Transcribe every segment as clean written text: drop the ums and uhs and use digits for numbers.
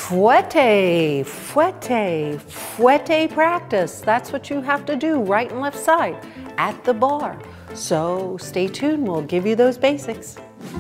Fouette, fouette, fouette practice. That's what you have to do, right and left side at the bar. So stay tuned, we'll give you those basics.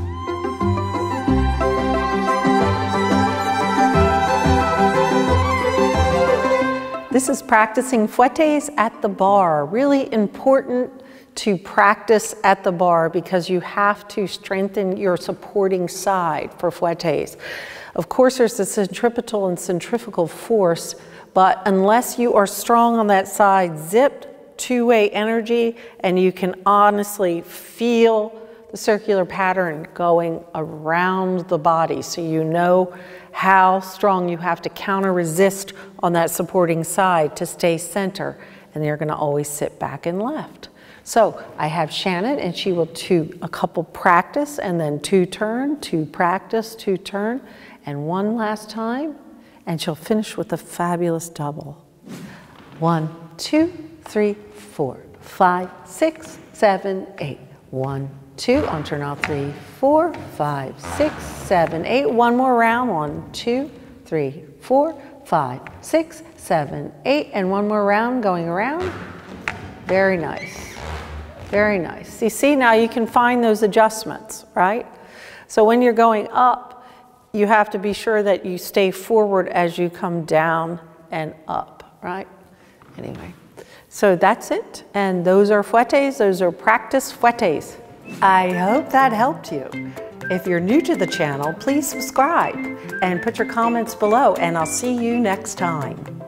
This is practicing fouettes at the bar. Really important to practice at the bar because you have to strengthen your supporting side for fouettes. Of course, there's the centripetal and centrifugal force, but unless you are strong on that side, zipped, two-way energy, and you can honestly feel the circular pattern going around the body, so you know how strong you have to counter resist on that supporting side to stay center, and you're going to always sit back and left. So I have Shannon, and she will do a couple practice and then two turn, two practice, two turn, and one last time, and she'll finish with a fabulous double. 1, 2, 3, 4, 5, 6, 7, 8. 1, 2, on turn out 3, 4, 5, 6, 7, 8. One more round. 1, 2, 3, 4, 5, 6, 7, 8. And one more round going around. Very nice. Very nice. You see, now you can find those adjustments, right? So when you're going up, you have to be sure that you stay forward as you come down and up, right? Anyway, so that's it. And those are fouettes. Those are practice fouettes. I hope that helped you. If you're new to the channel, please subscribe and put your comments below, and I'll see you next time.